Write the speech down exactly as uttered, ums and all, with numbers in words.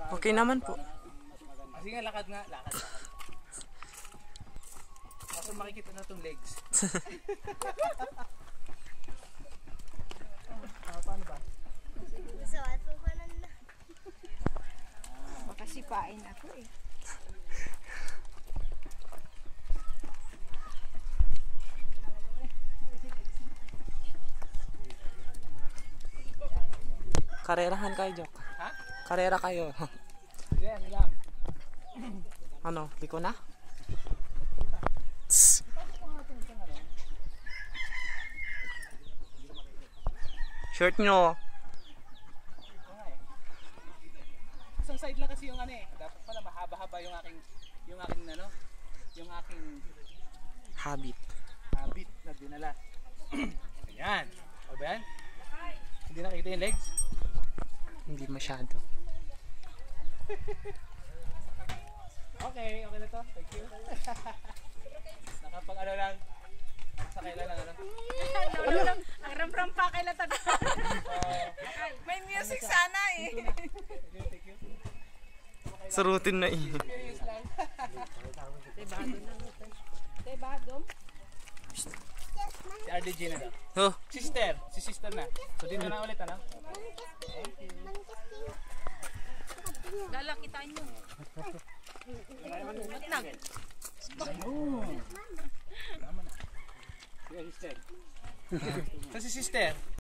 Okay naman po. Kasi nga, lakad nga. Lakad, lakad. Kaso makikita na itong legs. Ah, paano ba? So, ato pa na na. Makasipain ako eh. Karerahan kayo, Jok. Ha? Karera kayo. Hindi, ano lang. Ano, di ko na? Shirt nyo. Isang side lang kasi yung ano eh. Dapat pala mahaba-haba yung aking, yung aking ano, yung aking Habit. habit na dinala. Ayan. O ba yan? Hindi nakita yung legs? Hindi masyado. Okay, okay na to. Thank you. Nakapag ano lang. Sakay lang ano. Lolo lang, ang ram-ram pa kay lata. May music sana eh. Thank you. Surutin na eh. Curious lang. Tebadom. Si R D G na daw. Oh, Sister. Si sister na. So dito na ulit ano? Dala kitain mo. Matnag. Tama na. Sige, sister. So si sister.